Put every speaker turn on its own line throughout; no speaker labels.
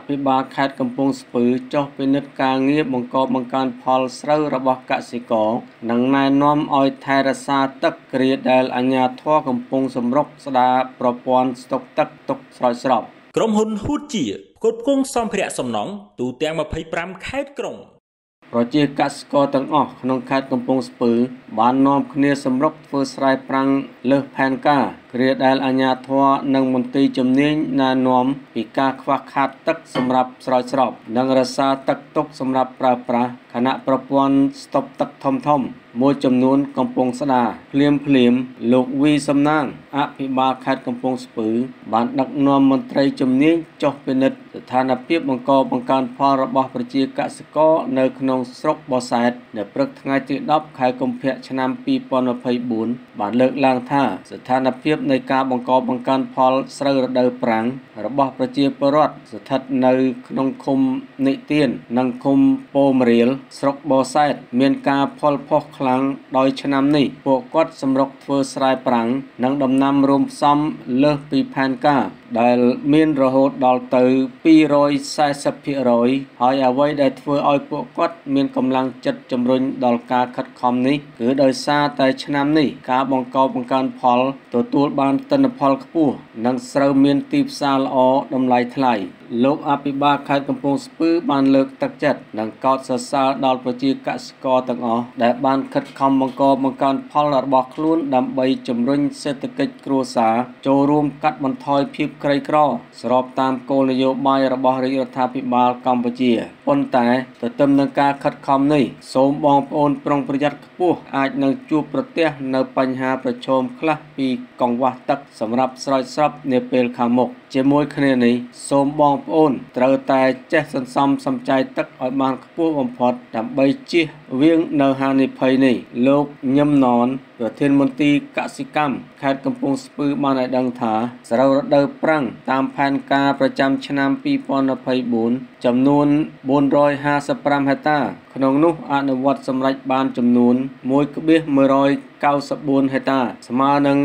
ភិបាលខេត្តកំពង់ស្ពឺចុះពិនិត្យការងារបង្កបង្កើនផលស្រូវរបស់កសិករនិងណែនាំឲ្យថែរក្សាទឹកគ្រាដែលអាជ្ញាធរកំពុងសម្រុកស្ដារប្រព័ន្ធស្តុកទឹកទុកស្រោចស្រព
ក្រុមហ៊ុនហ៊ូតជាផ្គត់ផ្គង់សម្ភារៈសំណង់ទូទាំង25ខេត្តក្រុង
ប្រជាកសិករទាំងអស់ក្នុងខេត្តកំពង់ស្ពឺបាននាំគ្នាសម្រុកធ្វើស្រែប្រាំងលើសផែនការគ្រាដែលអាជ្ញាធរនិងមន្ត្រីជំនាញណែនាំពីការខ្វះខាតទឹកសម្រាប់ស្រោចស្រពនិងរក្សាទឹកទុកសម្រាប់ប្រើប្រាស់ខណៈប្រព័ន្ធស្តុកទឹកធំៗមួយចំនួនកំពុងស្ដារភ្លាមលោកវីសំណាងអភិបាលខេត្តកំពង់ស្ពឺបានដឹកនាំមន្ត្រីជំនាញចុះពិនិត្យស្ថានភាពបង្កើនផលរបស់ប្រជាកសិករនៅក្នុងស្រុកបសែតនៅព្រឹកថ្ងៃទី10ខែកុម្ភៈឆ្នាំ2024បានលើកឡើងថាស្ថានភាពនៃការបង្កើនផលស្រូវរដូវប្រាំងរបស់ប្រជាពលរដ្ឋស្ថិតនៅក្នុងឃុំនិទាននិងឃុំពោមរៀលស្រុកបសែតមានការផលផុសខ្លាំងដោយឆ្នាំនេះពួកគាត់សម្រុកធ្វើស្រែប្រាំងនិងដំណាំរួមផ្សំលើសពីផែនការដែលមានរហូតដល់ទៅ240%ហើយអ្វីដែលធ្វើឲ្យពួកគាត់មានកម្លាំងចិត្តជំរុញដល់ការខិតខំនេះគឺដោយសារតែឆ្នាំនេះការបង្កើនផលទទួលបានទិន្នផលខ្ពស់និងស្រូវមានទីផ្សារល្អតម្លៃថ្លៃលោកអភិបាលខេត្តកំពង់ស្ពឺបានលើកទឹកចិត្តនិងកោតសរសើរដល់ប្រជាកសិករទាំងអស់ដែលបានខិតខំបង្កើនផលរបស់ខ្លួនដើម្បីជំរុញសេដ្ឋកិច្ចគ្រួសារចូលរួមកាត់បន្ថយភាពក្រីក្រស្របតាមគោលនយោបាយរបស់រាជរដ្ឋាភិបាលកម្ពុជាប៉ុន្តែទន្ទឹមនឹងការខិតខំនេះសូមបងប្អូនប្រុងប្រយ័ត្នខ្ពស់អាចនឹងជួបប្រទះនៅបញ្ហាប្រឈមខ្លះពីកង្វះទឹកសម្រាប់ស្រោចស្រពនាពេលខាងមុខជាមួយគ្នានេះសូមបងប្អូនត្រូវតែចេះសន្សំសំចៃទឹកឲ្យបានខ្ពស់បំផុតដើម្បីជៀសវាងនៅហានិភ័យនេះលោកញឹមណនប្រធានមន្ត្រីកសិកម្មខេត្តកំពង់ស្ពឺបានឲ្យដឹងថាស្រូវរដូវប្រាំងតាមផែនការប្រចាំឆ្នាំ2024ចំនួន455ហិកតាក្នុងនោះអនុវត្តសម្រេចបានចំនួន1,194ហិកតាស្មើនឹង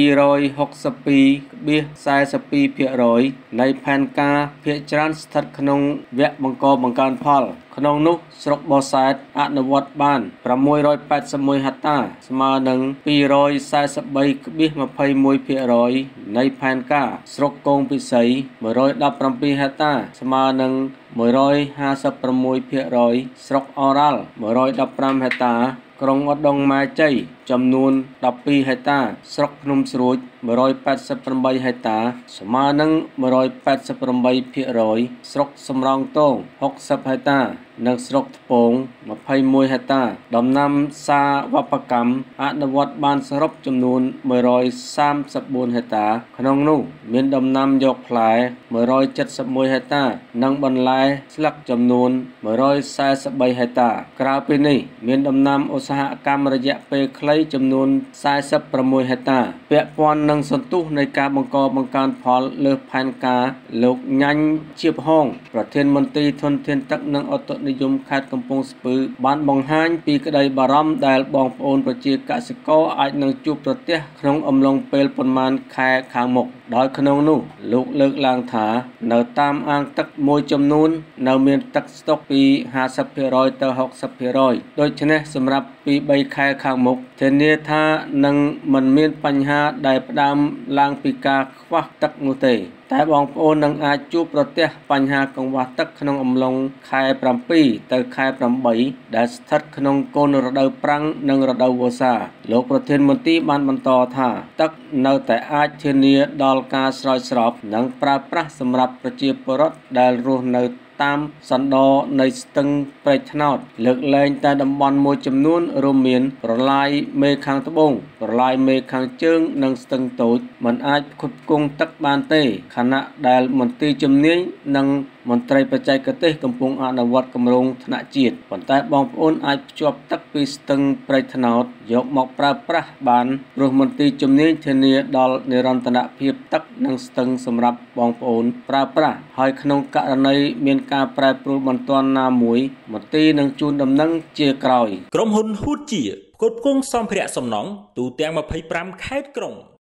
262.42% នៃផែនការភាគច្រើនស្ថិតក្នុងវគ្គបង្កើនផលក្នុងនោះស្រុកបសែតអនុវត្តបាន681ហិកតាស្មើនឹង243.21% នៃផែនការស្រុកគងពិសី117ហិកតាស្មើនឹង156%ស្រុកអូរ៉ាល់115ហិកតាក្រុងឧដុង្គម៉ែជ័យចំនួន12ហិកតាស្រុកភ្នំស្រួច188ហិកតាស្មើនឹង188%ស្រុកសំរោងទង60ហិកតានិងស្រុកថ្ពង21ហិកតាដំណាំសាវប្បកម្មអនុវត្តបានសរុបចំនួន134ហិកតាក្នុងនោះមានដំណាំយកផ្លែ171ហិកតានិងបន្លែស្លឹកចំនួន143ហិកតាក្រៅពីនេះមានដំណាំឧស្សាហកម្មរយៈពេលខ្លីចំនួន46ហិកតាពាក់ព័ន្ធនឹងសន្ទុះនៃការបង្កើនផលលើសផែនការលោកញ៉ាញ់ជាបហងប្រធានមន្ត្រីធនធានទឹកនិងឧតុនិយមខេត្តកំពង់ស្ពឺបានបង្ហាញពីក្តីបារម្ភដែលបងប្អូនប្រជាកសិករអាចនឹងជួបប្រទះក្នុងអំឡុងពេលប៉ុន្មានខែខាងមុខដោយក្នុងនោះលោកលើកឡើងថានៅតាមអាងទឹកមួយចំនួននៅមានទឹកស្តុកពី50% ទៅ 60% ដូច្នេះសម្រាប់ពី3ខែខាងមុខធានាថានឹងមិនមានបញ្ហាដែលផ្ដើមឡើងពីការខ្វះទឹកនោះទេតែបងប្អូននឹងអាចជួបប្រទះបញ្ហាកង្វះទឹកក្នុងអំឡុងខែ7ទៅខែ8ដែលស្ថិតក្នុងកូនរដូវប្រាំងនិងរដូវវស្សាលោកប្រធានមន្ត្រីបានបន្តថាទឹកនៅតែអាចធានាដល់ការស្រោចស្រពនិងប្រើប្រាស់សម្រាប់ប្រជាពលរដ្ឋដែលរស់នៅតាមសណ្ដោនៃស្ទឹងព្រែកត្នោតលើកលែងតែតំបន់មួយចំនួនរួមមានប្រឡាយមេខាងត្បូងប្រឡាយមេខាងជើងនិងស្ទឹងតូចមិនអាចផ្គត់ផ្គង់ទឹកបានទេខណៈដែលមន្ត្រីជំនាញនិងមន្ត្រីបច្ចេកទេសកំពុងអនុវត្តគម្រោងថ្នាក់ជាតិប៉ុន្តែបងប្អូនអាចភ្ជាប់ទឹកពីស្ទឹងព្រែកត្នោតយកមកប្រើប្រាស់បានព្រោះមន្ត្រីជំនាញធានាដល់និរន្តរភាពទឹកនិងស្ទឹងសម្រាប់បងប្អូនប្រើប្រាស់ហើយក្នុងករណីមានការប្រែប្រួលបន្ទាន់ណាមួយមន្ត្រីនឹងជូនដំណឹងជាក្រោយ
ក្រុមហ៊ុនហ៊ូតជាផ្គត់ផ្គង់សម្ភារៈសំណង់ទូទាំង25ខេត្តក្រុង